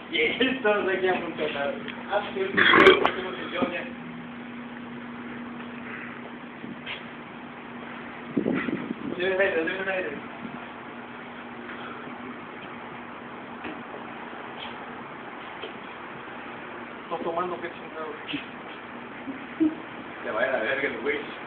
Y estos de aquí a funcionar. Debe aire. Estás tomando que chingado. Te vaya a la verga el güey.